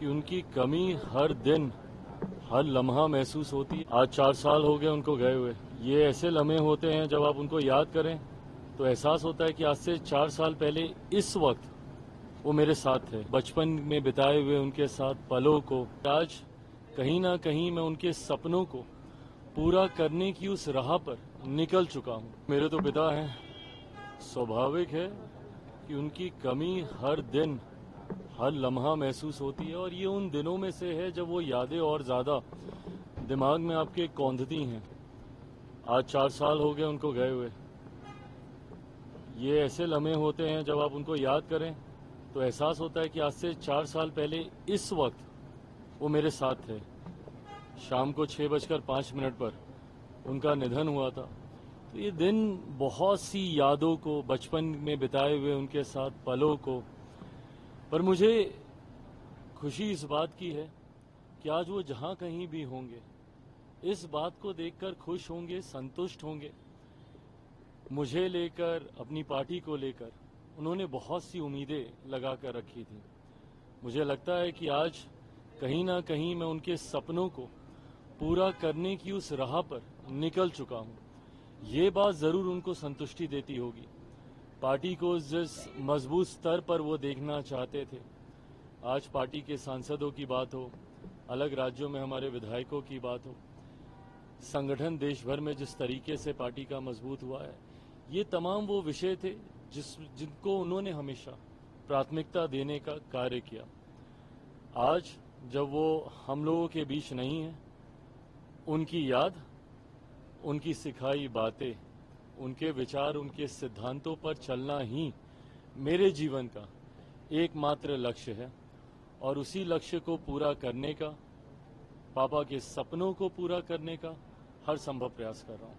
कि उनकी कमी हर दिन हर लम्हा महसूस होती है। आज 4 साल हो गए उनको गए हुए। ये ऐसे लम्हे होते हैं जब आप उनको याद करें तो एहसास होता है कि आज से 4 साल पहले इस वक्त वो मेरे साथ थे। बचपन में बिताए हुए उनके साथ पलों को आज कहीं ना कहीं मैं उनके सपनों को पूरा करने की उस राह पर निकल चुका हूँ। मेरे तो पिता हैं, स्वाभाविक है कि उनकी कमी हर दिन हर लम्हा महसूस होती है और ये उन दिनों में से है जब वो यादें और ज़्यादा दिमाग में आपके कौंधती हैं। आज 4 साल हो गए उनको गए हुए। ये ऐसे लम्हे होते हैं जब आप उनको याद करें तो एहसास होता है कि आज से 4 साल पहले इस वक्त वो मेरे साथ थे। शाम को 6:05 पर उनका निधन हुआ था। तो ये दिन बहुत सी यादों को, बचपन में बिताए हुए उनके साथ पलों को, पर मुझे खुशी इस बात की है कि आज वो जहां कहीं भी होंगे इस बात को देखकर खुश होंगे, संतुष्ट होंगे। मुझे लेकर, अपनी पार्टी को लेकर उन्होंने बहुत सी उम्मीदें लगा कर रखी थी। मुझे लगता है कि आज कहीं ना कहीं मैं उनके सपनों को पूरा करने की उस राह पर निकल चुका हूं। ये बात जरूर उनको संतुष्टि देती होगी। पार्टी को जिस मजबूत स्तर पर वो देखना चाहते थे, आज पार्टी के सांसदों की बात हो, अलग राज्यों में हमारे विधायकों की बात हो, संगठन देश भर में जिस तरीके से पार्टी का मजबूत हुआ है, ये तमाम वो विषय थे जिनको उन्होंने हमेशा प्राथमिकता देने का कार्य किया। आज जब वो हम लोगों के बीच नहीं है, उनकी याद, उनकी सिखाई बातें, उनके विचार, उनके सिद्धांतों पर चलना ही मेरे जीवन का एकमात्र लक्ष्य है और उसी लक्ष्य को पूरा करने का, पापा के सपनों को पूरा करने का हर संभव प्रयास कर रहा हूं।